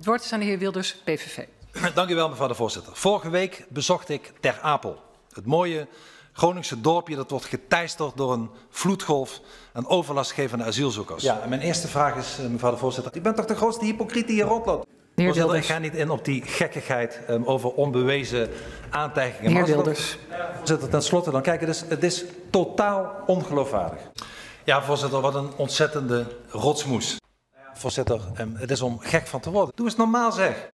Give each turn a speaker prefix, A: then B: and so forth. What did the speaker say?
A: Het woord is aan de heer Wilders, PVV.
B: Dank u wel, mevrouw de voorzitter. Vorige week bezocht ik Ter Apel. Het mooie Groningse dorpje dat wordt geteisterd door een vloedgolf en overlastgevende asielzoekers. Ja, en mijn eerste vraag is, mevrouw de voorzitter, u bent toch de grootste hypocriet die hier rondloopt? Voorzitter, ik ga niet in op die gekkigheid over onbewezen aantijgingen.
A: Heer Wilders.
B: Voorzitter, ten slotte dan, kijk, het is totaal ongeloofwaardig. Ja, voorzitter, wat een ontzettende rotsmoes. Voorzitter, het is om gek van te worden. Doe eens normaal zeg.